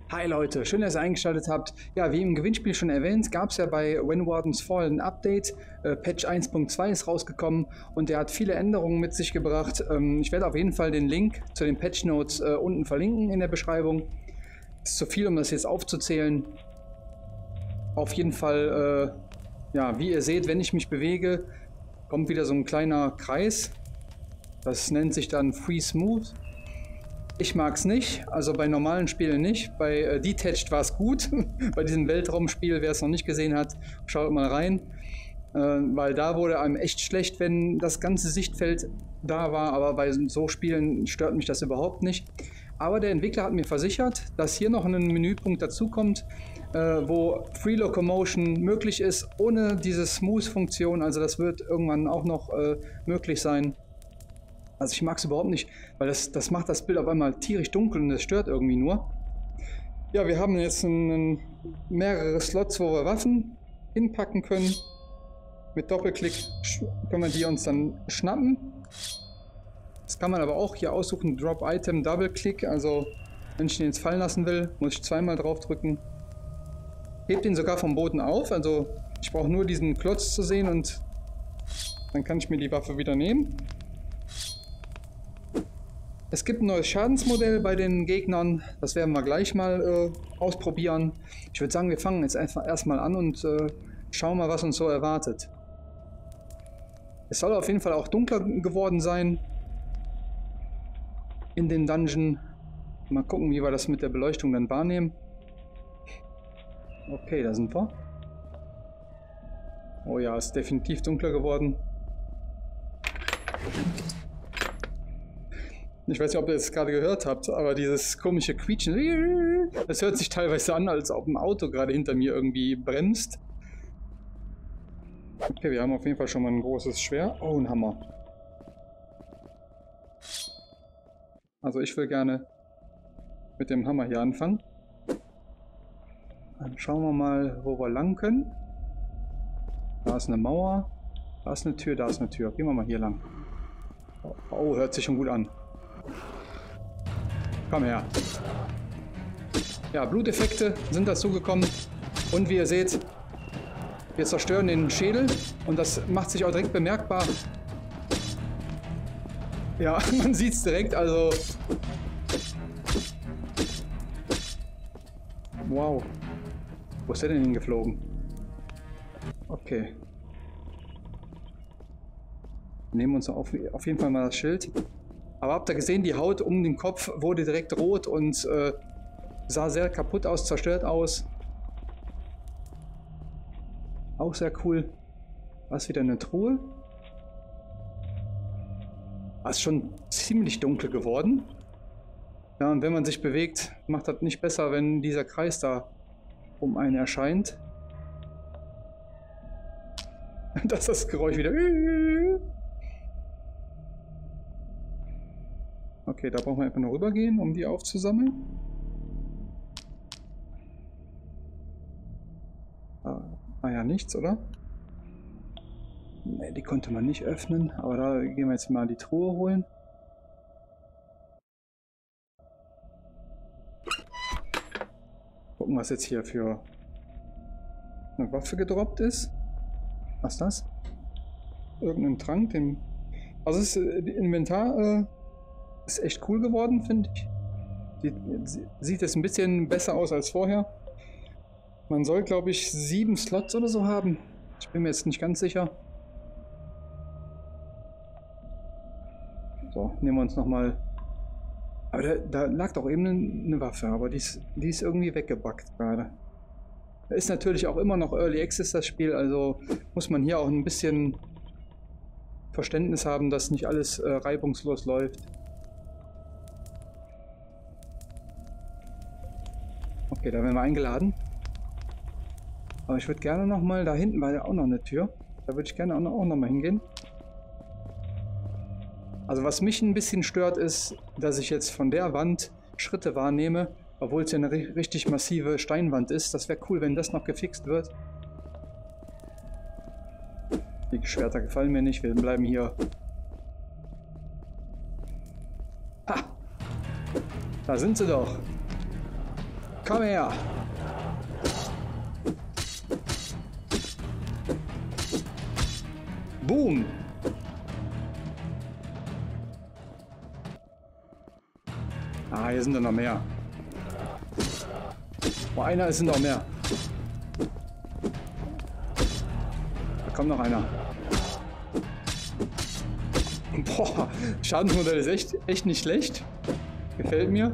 Hi Leute, schön, dass ihr eingeschaltet habt. Ja, wie im Gewinnspiel schon erwähnt, gab es ja bei When Wardens Fall ein Update. Patch 1.2 ist rausgekommen und der hat viele Änderungen mit sich gebracht. Ich werde auf jeden Fall den Link zu den Patch Notes unten verlinken in der Beschreibung. Ist zu viel, um das jetzt aufzuzählen. Auf jeden Fall, ja, wie ihr seht, wenn ich mich bewege, kommt wieder so ein kleiner Kreis. Das nennt sich dann Free Smooth. Ich mag es nicht, also bei normalen Spielen nicht. Bei Detached war es gut. Bei diesem Weltraumspiel, wer es noch nicht gesehen hat, schaut mal rein. Weil da wurde einem echt schlecht, wenn das ganze Sichtfeld da war. Aber bei so Spielen stört mich das überhaupt nicht. Aber der Entwickler hat mir versichert, dass hier noch ein Menüpunkt dazukommt, wo Free Locomotion möglich ist, ohne diese Smooth-Funktion. Also das wird irgendwann auch noch möglich sein. Also ich mag es überhaupt nicht, weil das macht das Bild auf einmal tierisch dunkel und das stört irgendwie nur. Ja, wir haben jetzt mehrere Slots, wo wir Waffen hinpacken können. Mit Doppelklick können wir die uns dann schnappen. Das kann man aber auch hier aussuchen, Drop Item, Double-Click. Also wenn ich den jetzt fallen lassen will, muss ich zweimal drauf drücken. Hebt ihn sogar vom Boden auf, also ich brauche nur diesen Klotz zu sehen und dann kann ich mir die Waffe wieder nehmen. Es gibt ein neues Schadensmodell bei den Gegnern, das werden wir gleich mal ausprobieren. Ich würde sagen, wir fangen jetzt einfach erstmal an und schauen mal, was uns so erwartet. Es soll auf jeden Fall auch dunkler geworden sein in den Dungeon. Mal gucken, wie wir das mit der Beleuchtung dann wahrnehmen. Okay, da sind wir. Oh ja, ist definitiv dunkler geworden. Ich weiß nicht, ob ihr das gerade gehört habt, aber dieses komische Quietschen, das hört sich teilweise an, als ob ein Auto gerade hinter mir irgendwie bremst. Okay, wir haben auf jeden Fall schon mal ein großes Schwert. Oh, ein Hammer. Also ich will gerne mit dem Hammer hier anfangen. Dann schauen wir mal, wo wir lang können. Da ist eine Mauer, da ist eine Tür, da ist eine Tür. Gehen wir mal hier lang. Oh, hört sich schon gut an. Komm her. Ja, Bluteffekte sind dazu gekommen. Und wie ihr seht, wir zerstören den Schädel. Und das macht sich auch direkt bemerkbar. Ja, man sieht es direkt, also... Wow. Wo ist der denn hingeflogen? Okay. Nehmen wir uns auf jeden Fall mal das Schild. Aber habt ihr gesehen, die Haut um den Kopf wurde direkt rot und sah sehr kaputt aus, zerstört aus. Auch sehr cool. Da ist wieder eine Truhe. Das ist schon ziemlich dunkel geworden. Ja, und wenn man sich bewegt, macht das nicht besser, wenn dieser Kreis da um einen erscheint. Das ist das Geräusch wieder. Okay, da brauchen wir einfach nur rübergehen, um die aufzusammeln. Ah ja, nichts, oder? Ne, die konnte man nicht öffnen, aber da gehen wir jetzt mal die Truhe holen. Gucken, was jetzt hier für eine Waffe gedroppt ist. Was ist das? Irgendein Trank, den... Also das Inventar ist echt cool geworden, finde ich. Sieht jetzt ein bisschen besser aus als vorher. Man soll, glaube ich, 7 Slots oder so haben. Ich bin mir jetzt nicht ganz sicher. So, nehmen wir uns nochmal... Aber da lag doch eben eine Waffe, aber die ist irgendwie weggebackt gerade. Da ist natürlich auch immer noch Early Access das Spiel, also muss man hier auch ein bisschen Verständnis haben, dass nicht alles reibungslos läuft. Okay, da werden wir eingeladen. Aber ich würde gerne noch mal, da hinten war ja auch noch eine Tür. Da würde ich gerne auch noch mal hingehen. Also was mich ein bisschen stört ist, dass ich jetzt von der Wand Schritte wahrnehme, obwohl es ja eine richtig massive Steinwand ist. Das wäre cool, wenn das noch gefixt wird. Die Schwerter gefallen mir nicht, wir bleiben hier. Ha! Da sind sie doch. Komm her! Boom! Ah, hier sind dann noch mehr. Oh, einer ist noch mehr. Da kommt noch einer. Boah, Schadensmodell ist echt nicht schlecht. Gefällt mir.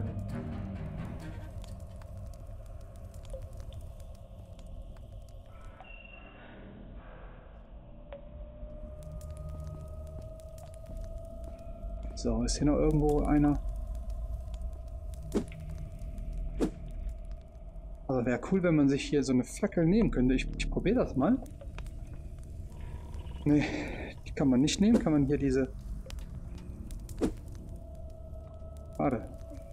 So, ist hier noch irgendwo einer? Also wäre cool, wenn man sich hier so eine Fackel nehmen könnte. Ich probiere das mal. Nee, die kann man nicht nehmen. Kann man hier diese... Warte.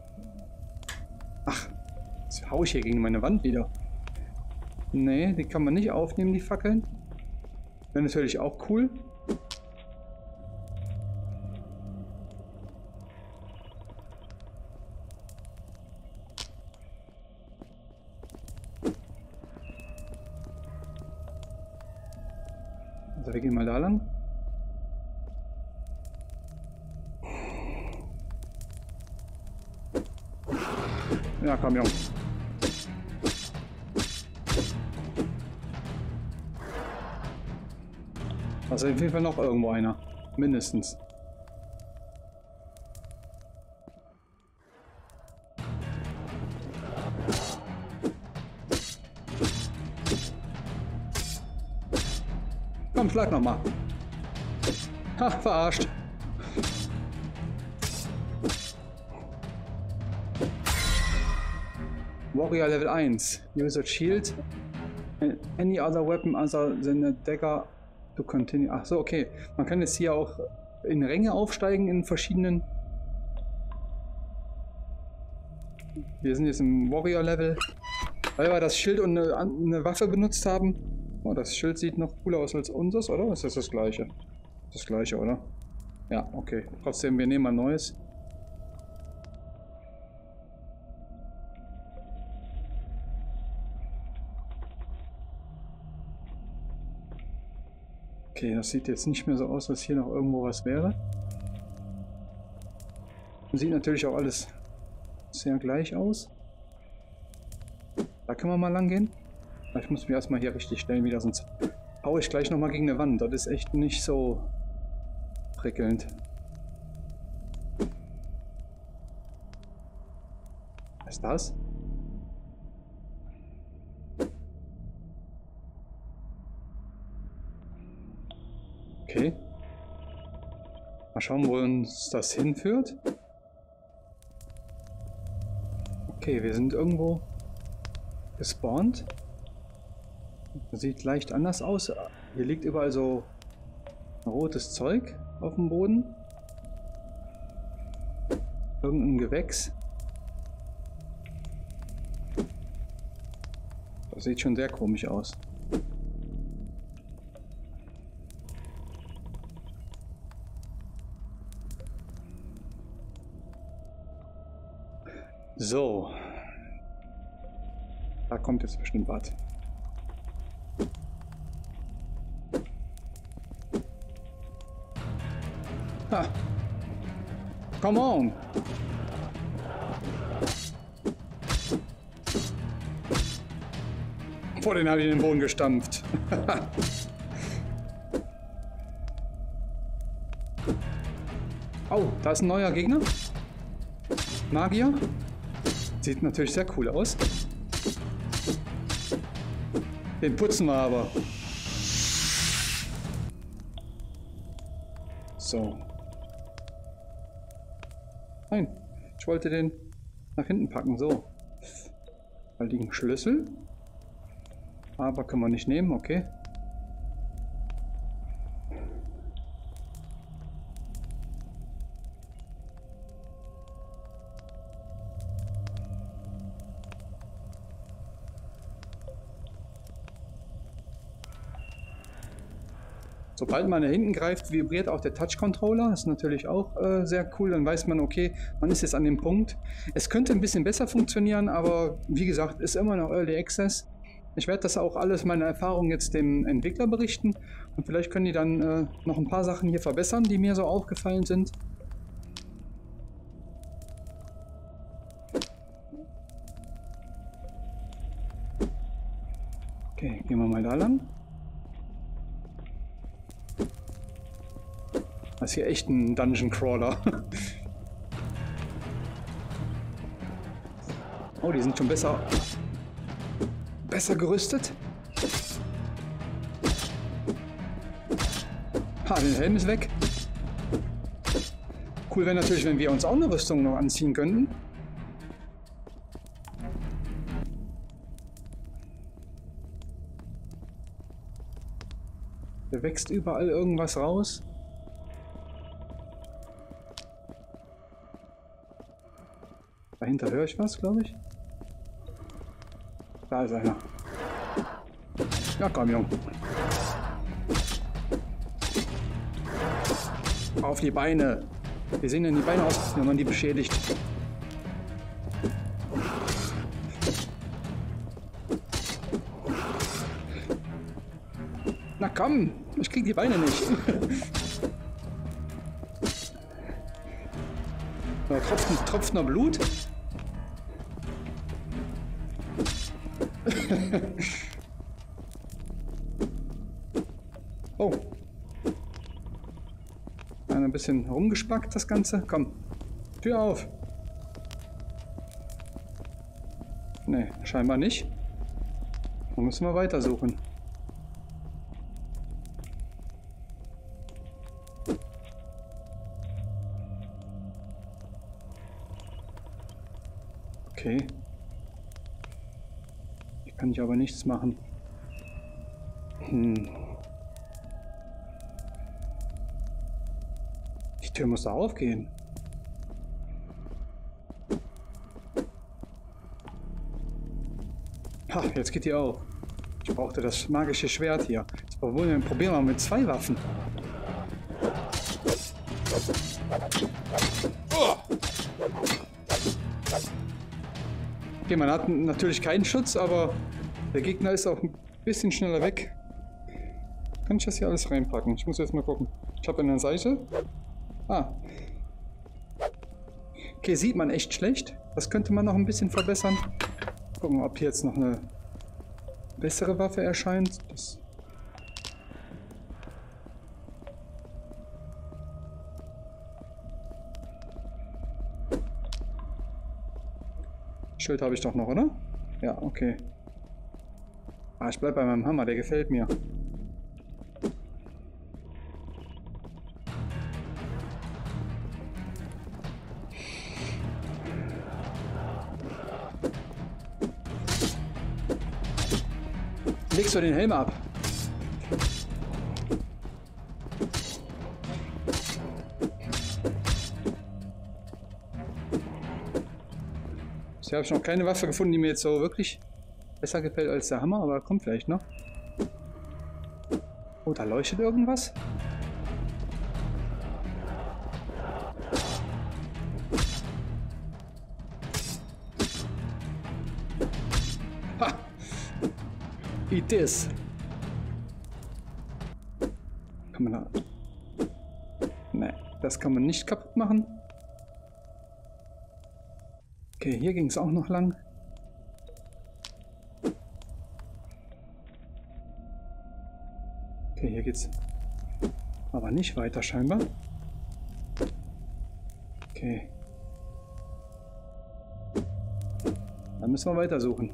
Ach, jetzt hau ich hier gegen meine Wand wieder. Nee, die kann man nicht aufnehmen, die Fackeln. Wäre natürlich auch cool. Also wir gehen mal da lang. Ja, komm, Junge. Also auf jeden Fall noch irgendwo einer. Mindestens. Komm, schlag nochmal. Ha, verarscht. Warrior Level 1. Use a shield. Any other weapon other than a dagger to continue. Ach so, okay. Man kann jetzt hier auch in Ränge aufsteigen in verschiedenen. Wir sind jetzt im Warrior Level. Weil wir das Schild und eine Waffe benutzt haben. Oh, das Schild sieht noch cooler aus als unseres, oder? Ist das das gleiche? Das gleiche, oder? Ja, okay. Trotzdem, wir nehmen mal neues. Okay, das sieht jetzt nicht mehr so aus, als hier noch irgendwo was wäre. Sieht natürlich auch alles sehr gleich aus. Da können wir mal lang gehen. Ich muss mich erstmal hier richtig stellen wieder, sonst haue ich gleich nochmal gegen eine Wand. Das ist echt nicht so prickelnd. Was ist das? Okay. Mal schauen, wo uns das hinführt. Okay, wir sind irgendwo gespawnt. Das sieht leicht anders aus. Hier liegt überall so rotes Zeug auf dem Boden. Irgendein Gewächs. Das sieht schon sehr komisch aus. So. Da kommt jetzt bestimmt was. Ha. Come on. Vor den habe ich in den Boden gestampft. Oh, da ist ein neuer Gegner. Magier. Sieht natürlich sehr cool aus. Den putzen wir aber. So. Nein, ich wollte den nach hinten packen. So. Da liegen Schlüssel. Aber können wir nicht nehmen, okay. Sobald man nach hinten greift, vibriert auch der Touch-Controller. Das ist natürlich auch sehr cool. Dann weiß man, okay, man ist jetzt an dem Punkt. Es könnte ein bisschen besser funktionieren, aber wie gesagt, ist immer noch Early Access. Ich werde das auch alles, meine Erfahrungen jetzt dem Entwickler berichten. Und vielleicht können die dann noch ein paar Sachen hier verbessern, die mir so aufgefallen sind. Okay, gehen wir mal da lang. Das ist hier echt ein Dungeon Crawler. Oh, die sind schon besser gerüstet. Ha, der Helm ist weg. Cool wäre natürlich, wenn wir uns auch eine Rüstung noch anziehen könnten. Da wächst überall irgendwas raus. Dahinter höre ich was, glaube ich. Da ist einer. Ja, komm, Junge. Auf die Beine. Wie sehen denn die Beine aus, wenn man die beschädigt? Na komm, ich krieg die Beine nicht. Da tropft noch Blut. Oh. Ein bisschen rumgespackt das Ganze. Komm, Tür auf. Ne, scheinbar nicht. Dann müssen wir weitersuchen. Okay. Hier kann ich aber nichts machen. Die Tür muss da aufgehen. Ha, jetzt geht die auf. Ich brauchte das magische Schwert hier. Jetzt probieren wir mal mit 2 Waffen. Okay, man hat natürlich keinen Schutz, aber der Gegner ist auch ein bisschen schneller weg. Kann ich das hier alles reinpacken? Ich muss jetzt mal gucken. Ich habe eine Seite. Ah. Okay, sieht man echt schlecht. Das könnte man noch ein bisschen verbessern. Gucken, ob hier jetzt noch eine bessere Waffe erscheint. Das Schild habe ich doch noch, oder? Ja, okay. Ah, ich bleibe bei meinem Hammer, der gefällt mir. Legst du den Helm ab? Bisher habe ich noch keine Waffe gefunden, die mir jetzt so wirklich besser gefällt als der Hammer, aber kommt vielleicht noch. Oh, da leuchtet irgendwas. Ha! Eat this. Kann man da... Ne, das kann man nicht kaputt machen. Okay, hier ging es auch noch lang. Okay, hier geht's aber nicht weiter scheinbar. Okay. Dann müssen wir weitersuchen.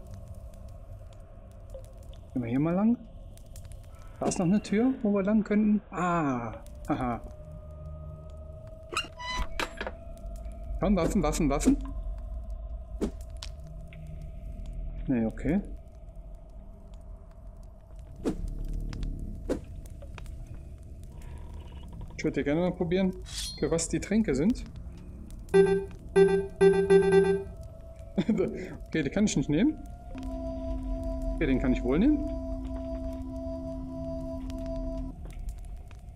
Gehen wir hier mal lang. Da ist noch eine Tür, wo wir lang könnten. Ah, haha. Komm, Waffen, Waffen, Waffen. Nee, okay. Ich würde gerne mal probieren, für was die Tränke sind. Okay, die kann ich nicht nehmen. Okay, den kann ich wohl nehmen.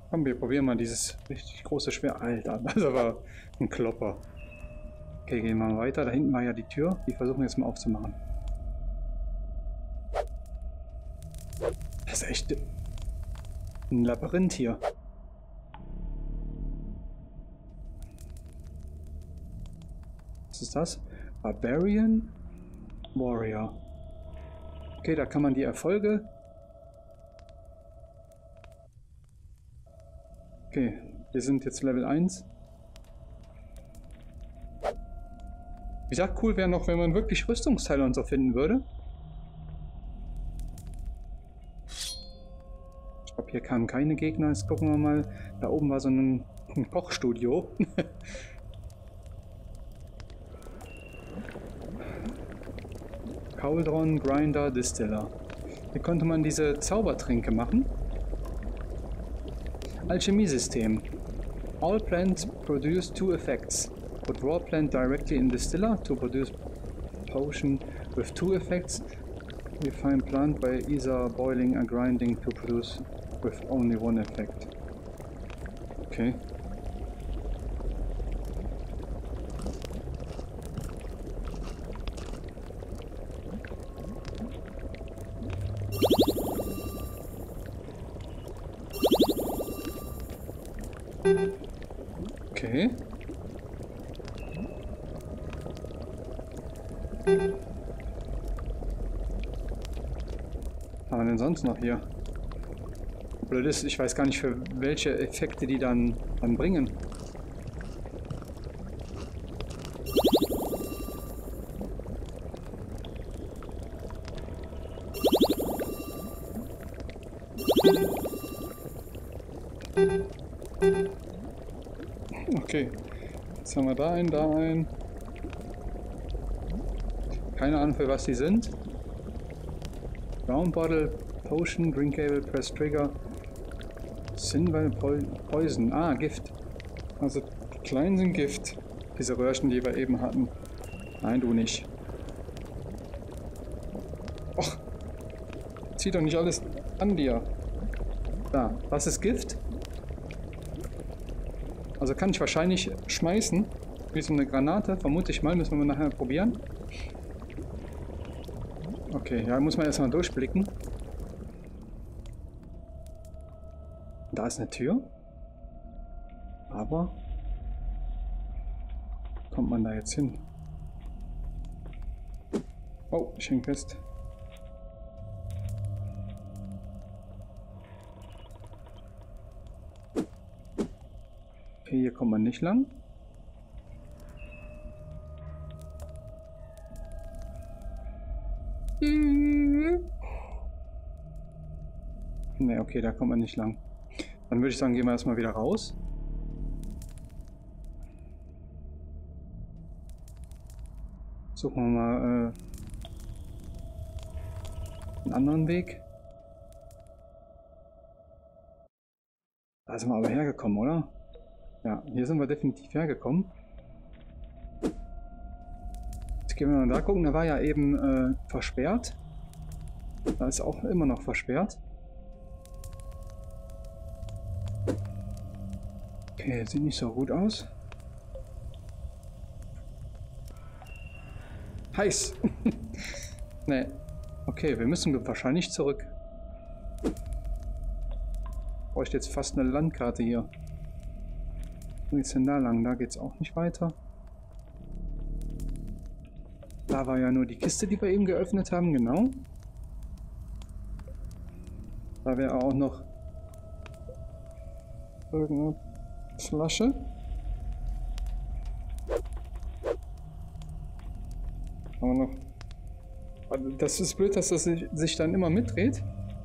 Komm, wir probieren mal dieses richtig große Schwert. Alter, das ist aber ein Klopper. Okay, gehen wir mal weiter. Da hinten war ja die Tür. Die versuchen wir jetzt mal aufzumachen. Das ist echt ein Labyrinth hier. Was ist das? Barbarian Warrior. Okay, da kann man die Erfolge... Okay, wir sind jetzt Level 1. Wie gesagt, cool wäre noch, wenn man wirklich Rüstungsteile und so finden würde. Ich glaube, hier kamen keine Gegner. Jetzt gucken wir mal. Da oben war so ein Kochstudio. Cauldron, Grinder, Distiller. Hier konnte man diese Zaubertränke machen. Alchemiesystem. All plants produce two effects. Put raw plant directly in distiller to produce potion with two effects. Refine plant by either boiling or grinding to produce with only one effect. Okay. Okay. Was haben wir denn sonst noch hier? Blöd ist, ich weiß gar nicht, für welche Effekte die dann bringen. Okay, jetzt haben wir da einen. Keine Ahnung, für was die sind. Round Bottle, Potion, Drinkable, Press Trigger, Sinval Poison. Ah, Gift. Also die kleinen sind Gift. Diese Röhrchen, die wir eben hatten. Nein, du nicht. Och, zieh doch nicht alles an dir. Da, was ist Gift? Also kann ich wahrscheinlich schmeißen. Wie so eine Granate, vermute ich mal. Müssen wir nachher probieren. Okay, ja, muss man erstmal durchblicken. Da ist eine Tür. Aber kommt man da jetzt hin? Oh, ich häng fest. Okay, hier kommt man nicht lang. Ne, okay, da kommt man nicht lang. Dann würde ich sagen, gehen wir erstmal wieder raus. Suchen wir mal einen anderen Weg. Da sind wir aber hergekommen, oder? Ja, hier sind wir definitiv hergekommen. Jetzt gehen wir mal da gucken. Da war ja eben versperrt. Da ist auch immer noch versperrt. Okay, sieht nicht so gut aus. Heiß! Ne. Okay, wir müssen wahrscheinlich zurück. Bräuchte jetzt fast eine Landkarte hier. Wo geht's denn da lang? Da geht's auch nicht weiter. Da war ja nur die Kiste, die wir eben geöffnet haben, genau. Da wäre auch noch irgendeine Flasche. Aber noch. Das ist blöd, dass das sich dann immer mitdreht.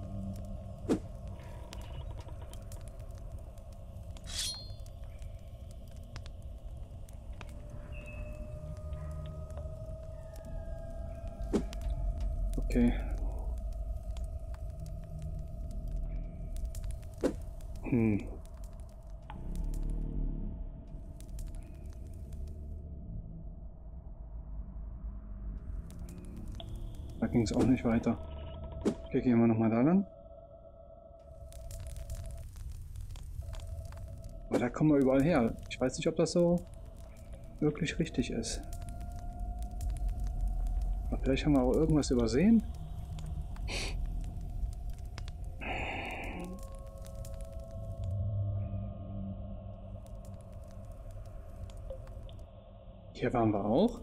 Okay. Da ging es auch nicht weiter. Okay, gehen wir nochmal da lang. Aber da kommen wir überall her. Ich weiß nicht, ob das so wirklich richtig ist. Aber vielleicht haben wir auch irgendwas übersehen. Hier waren wir auch.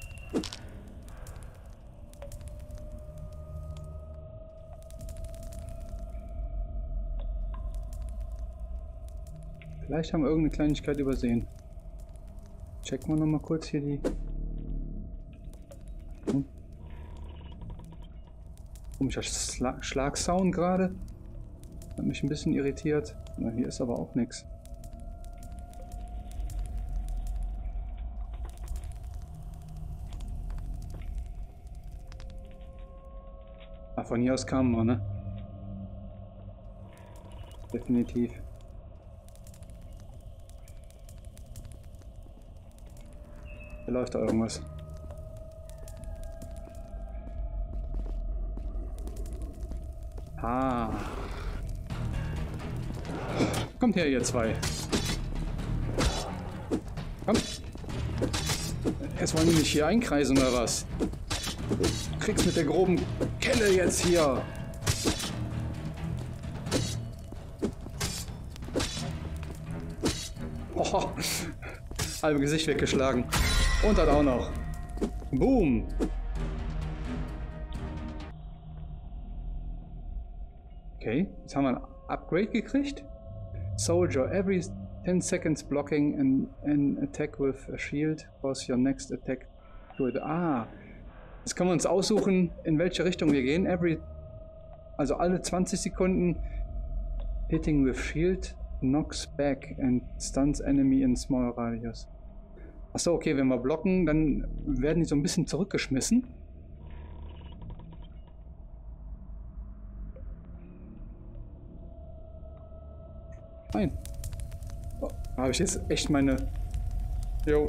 Vielleicht haben wir irgendeine Kleinigkeit übersehen. Checken wir noch mal kurz hier die... Komischer Schlagsound gerade. Hat mich ein bisschen irritiert. Na, hier ist aber auch nichts. Ah, von hier aus kamen wir, ne? Definitiv. Hier läuft da irgendwas. Ah. Kommt her, ihr zwei. Komm. Jetzt wollen die mich hier einkreisen oder was? Du kriegst mit der groben Kelle jetzt hier. Oh. Halbe Gesicht weggeschlagen. Und dann auch noch. Boom. Okay, jetzt haben wir ein Upgrade gekriegt. Soldier, every 10 seconds blocking an attack with a shield was your next attack to it. Ah, jetzt können wir uns aussuchen, in welche Richtung wir gehen. Also alle 20 Sekunden hitting with shield knocks back and stuns enemy in small radius. Achso, okay, wenn wir blocken, dann werden die so ein bisschen zurückgeschmissen. Nein. Oh, da habe ich jetzt echt meine... Jo.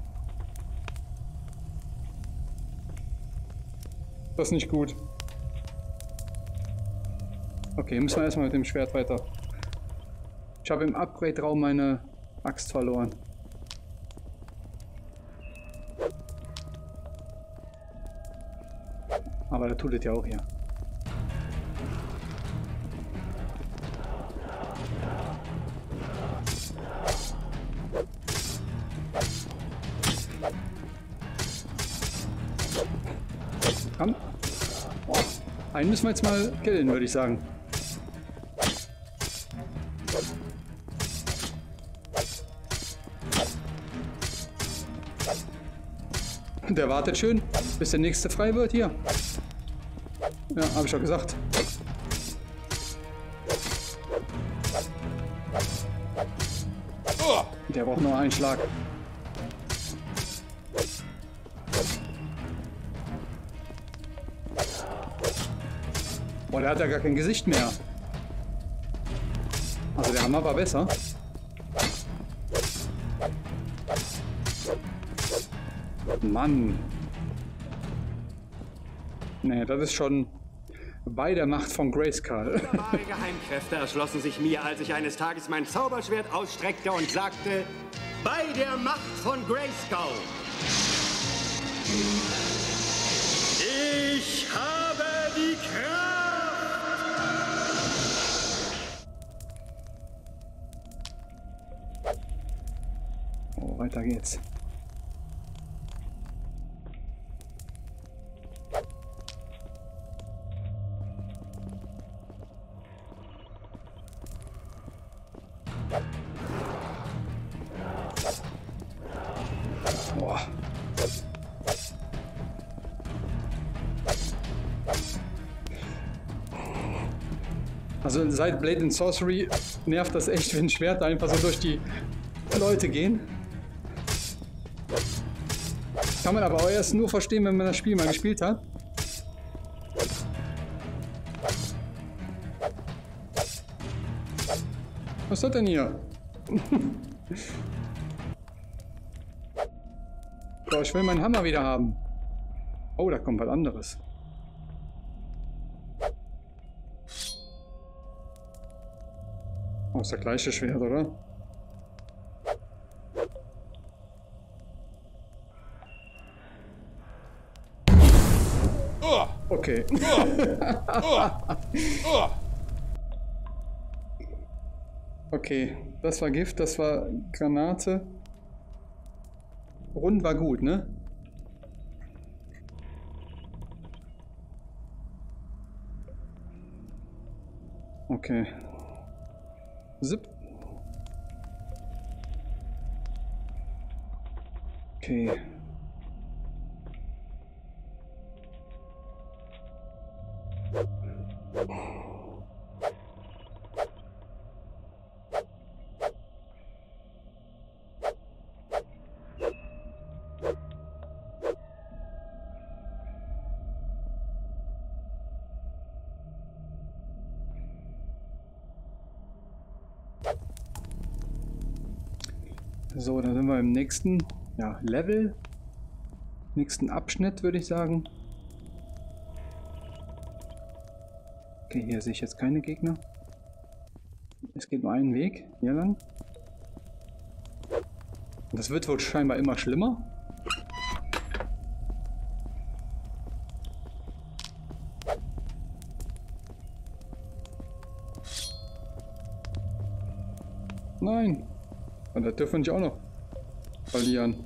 Das ist nicht gut. Okay, müssen wir erstmal mit dem Schwert weiter. Ich habe im Upgrade-Raum meine Axt verloren. Aber da tut es ja auch hier. Komm. Oh, einen müssen wir jetzt mal killen, würde ich sagen. Der wartet schön, bis der nächste frei wird hier. Ja, habe ich schon gesagt. Der braucht nur einen Schlag. Boah, der hat ja gar kein Gesicht mehr. Also der Hammer war besser. Mann. Nee, das ist schon bei der Macht von Grayskull. Wunderbare Geheimkräfte erschlossen sich mir, als ich eines Tages mein Zauberschwert ausstreckte und sagte, bei der Macht von Grayskull. Ich habe die Kraft. Oh, weiter geht's. Boah. Also seit Blade and Sorcery nervt das echt, wenn Schwerter einfach so durch die Leute gehen. Kann man aber auch erst nur verstehen, wenn man das Spiel mal gespielt hat. Was ist das denn hier? So, ich will meinen Hammer wieder haben. Oh, da kommt was anderes. Oh, ist das gleiche Schwert, oder? Okay. Okay, das war Gift, das war Granate. Rund war gut, ne? Okay. Zip. Okay. So, dann sind wir im nächsten Level, nächsten Abschnitt, würde ich sagen. Okay, hier sehe ich jetzt keine Gegner. Es geht nur einen Weg, hier lang. Und das wird wohl scheinbar immer schlimmer. Nein! Und das dürfen wir nicht auch noch verlieren.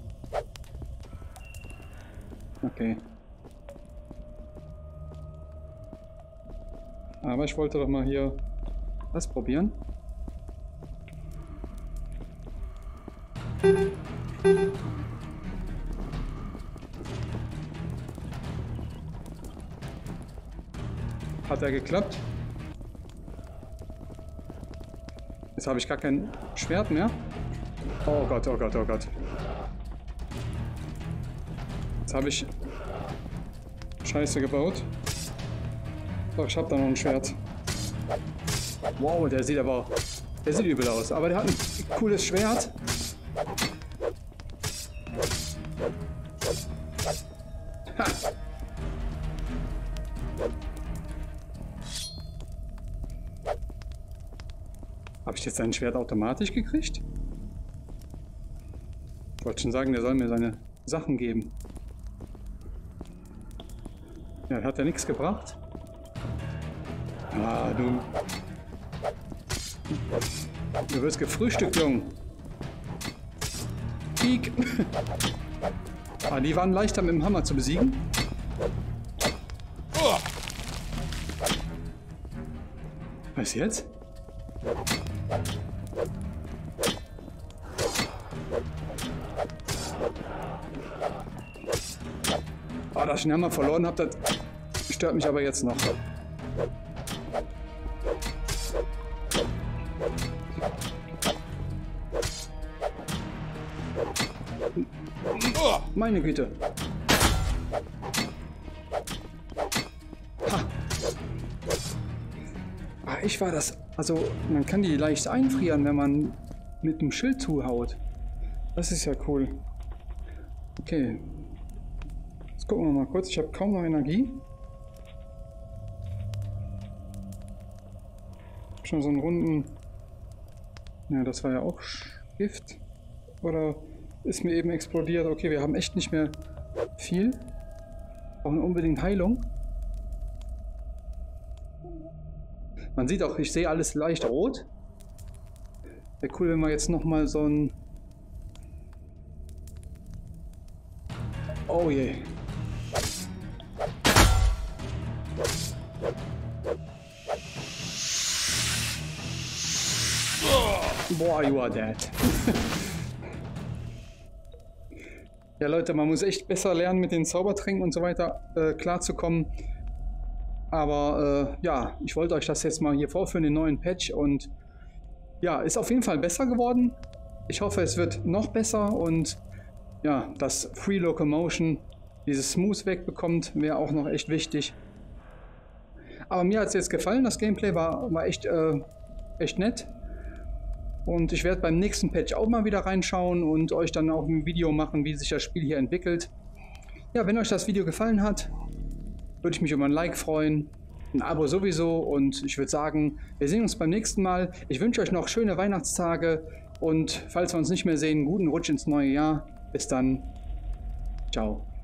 Okay. Aber ich wollte doch mal hier das probieren. Hat er geklappt? Jetzt habe ich gar kein Schwert mehr. Oh Gott, oh Gott, oh Gott. Jetzt habe ich Scheiße gebaut. Doch, ich habe da noch ein Schwert. Wow, der sieht übel aus. Aber der hat ein cooles Schwert. Ha. Habe ich jetzt sein Schwert automatisch gekriegt? Ich wollte schon sagen, der soll mir seine Sachen geben. Ja, hat ja nichts gebracht. Ah, du wirst gefrühstückt, Jung. Peek. Ah, die waren leichter mit dem Hammer zu besiegen. Was jetzt? Ah, dass ich den Hammer verloren habe, das stört mich aber jetzt noch. Meine Güte. Ha. Ah, ich war das. Also, man kann die leicht einfrieren, wenn man mit dem Schild zuhaut. Das ist ja cool. Okay. Jetzt gucken wir mal kurz. Ich habe kaum noch Energie. Schon so einen runden... Ja, das war ja auch Gift. Oder ist mir eben explodiert. Okay, wir haben echt nicht mehr viel. Brauchen unbedingt Heilung. Man sieht auch, ich sehe alles leicht rot. Wäre cool, wenn wir jetzt nochmal so ein... Oh je. Boah, you are dead. Ja Leute, man muss echt besser lernen, mit den Zaubertränken und so weiter klarzukommen. Aber ja, ich wollte euch das jetzt mal hier vorführen, den neuen Patch. Und ja, ist auf jeden Fall besser geworden. Ich hoffe, es wird noch besser. Und ja, dass Free Locomotion dieses Smooth wegbekommt, wäre auch noch echt wichtig. Aber mir hat es jetzt gefallen. Das Gameplay war echt, echt nett. Und ich werde beim nächsten Patch auch mal wieder reinschauen und euch dann auch ein Video machen, wie sich das Spiel hier entwickelt. Ja, wenn euch das Video gefallen hat, würde ich mich über ein Like freuen, ein Abo sowieso, und ich würde sagen, wir sehen uns beim nächsten Mal. Ich wünsche euch noch schöne Weihnachtstage und falls wir uns nicht mehr sehen, guten Rutsch ins neue Jahr. Bis dann. Ciao.